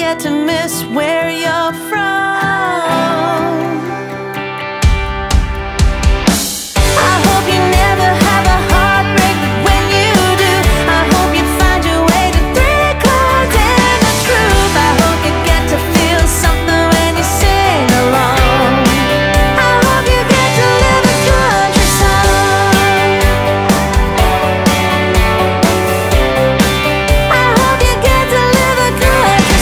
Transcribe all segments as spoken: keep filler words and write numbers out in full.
get to miss where you're from. I hope you never have a heartbreak, but when you do, I hope you find your way to three chords and the truth. I hope you get to feel something when you sing along. I hope you get to live a country song. I hope you get to live a country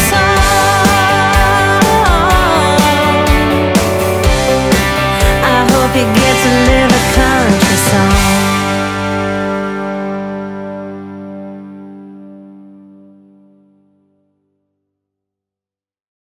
song. I hope you get to live